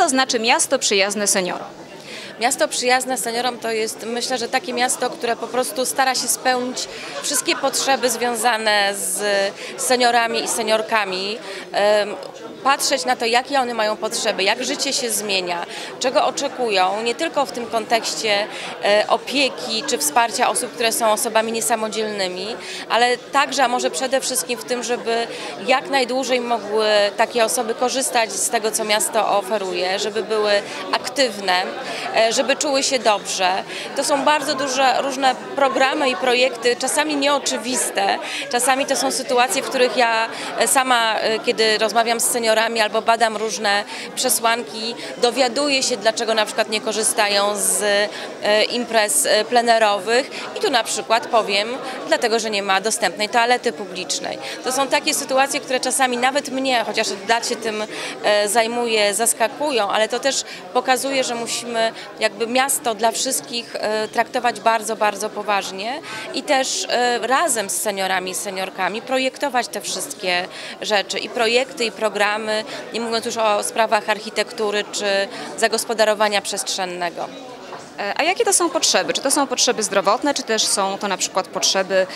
to znaczy miasto przyjazne seniorom? Miasto przyjazne seniorom to jest, myślę, że takie miasto, które po prostu stara się spełnić wszystkie potrzeby związane z seniorami i seniorkami. Patrzeć na to, jakie one mają potrzeby, jak życie się zmienia, czego oczekują, nie tylko w tym kontekście opieki czy wsparcia osób, które są osobami niesamodzielnymi, ale także, a może przede wszystkim w tym, żeby jak najdłużej mogły takie osoby korzystać z tego, co miasto oferuje, żeby były aktywne, żeby czuły się dobrze. To są bardzo duże różne programy i projekty, czasami nieoczywiste, czasami to są sytuacje, w których ja sama, kiedy rozmawiam z seniorami albo badam różne przesłanki, dowiaduję się, dlaczego na przykład nie korzystają z imprez plenerowych i tu na przykład powiem, dlatego, że nie ma dostępnej toalety publicznej. To są takie sytuacje, które czasami nawet mnie, chociaż od lat się tym zajmuję, zaskakują, ale to też pokazuje, że musimy jakby miasto dla wszystkich traktować bardzo, bardzo poważnie i też razem z seniorami i seniorkami projektować te wszystkie rzeczy i projekty, i programy, nie mówiąc już o sprawach architektury czy zagospodarowania przestrzennego. A jakie to są potrzeby? Czy to są potrzeby zdrowotne, czy też są to na przykład potrzeby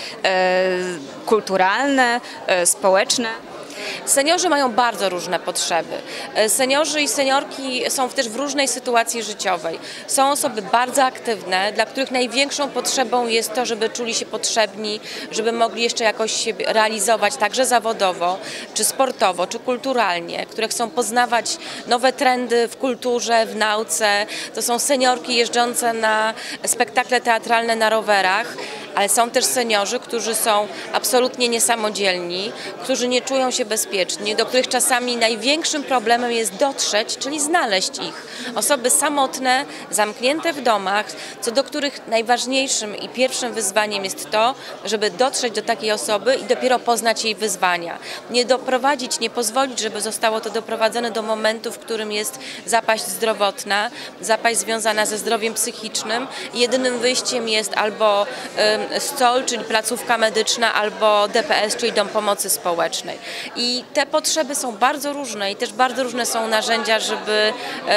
kulturalne, społeczne? Seniorzy mają bardzo różne potrzeby. Seniorzy i seniorki są też w różnej sytuacji życiowej. Są osoby bardzo aktywne, dla których największą potrzebą jest to, żeby czuli się potrzebni, żeby mogli jeszcze jakoś się realizować także zawodowo, czy sportowo, czy kulturalnie, które chcą poznawać nowe trendy w kulturze, w nauce. To są seniorki jeżdżące na spektakle teatralne na rowerach, ale są też seniorzy, którzy są absolutnie niesamodzielni, którzy nie czują się bezpieczni, do których czasami największym problemem jest dotrzeć, czyli znaleźć ich. Osoby samotne, zamknięte w domach, co do których najważniejszym i pierwszym wyzwaniem jest to, żeby dotrzeć do takiej osoby i dopiero poznać jej wyzwania. Nie doprowadzić, nie pozwolić, żeby zostało to doprowadzone do momentu, w którym jest zapaść zdrowotna, zapaść związana ze zdrowiem psychicznym. Jedynym wyjściem jest albo SCOL, czyli placówka medyczna, albo DPS, czyli Dom Pomocy Społecznej. I te potrzeby są bardzo różne i też bardzo różne są narzędzia, żeby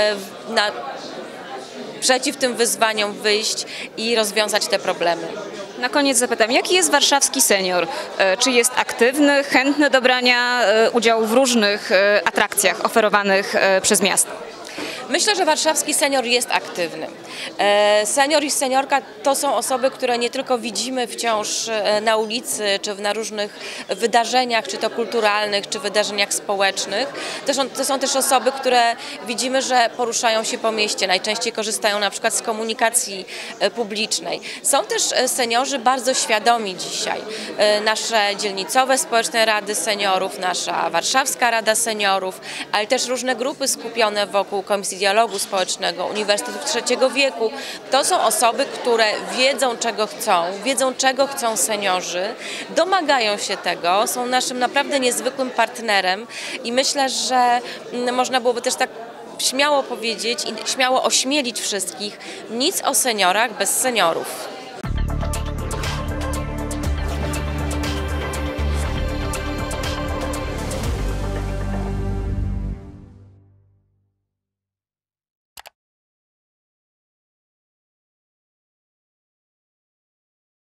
przeciw tym wyzwaniom wyjść i rozwiązać te problemy. Na koniec zapytam, jaki jest warszawski senior? Czy jest aktywny, chętny do brania udziału w różnych atrakcjach oferowanych przez miasto? Myślę, że warszawski senior jest aktywny. Senior i seniorka to są osoby, które nie tylko widzimy wciąż na ulicy, czy na różnych wydarzeniach, czy to kulturalnych, czy wydarzeniach społecznych. To są też osoby, które widzimy, że poruszają się po mieście, najczęściej korzystają na przykład z komunikacji publicznej. Są też seniorzy bardzo świadomi dzisiaj. Nasze dzielnicowe społeczne rady seniorów, nasza warszawska Rada Seniorów, ale też różne grupy skupione wokół Komisji Dialogu Społecznego, Uniwersytetów Trzeciego Wieku. To są osoby, które wiedzą czego chcą seniorzy, domagają się tego, są naszym naprawdę niezwykłym partnerem i myślę, że można byłoby też tak śmiało powiedzieć i śmiało ośmielić wszystkich, nic o seniorach bez seniorów.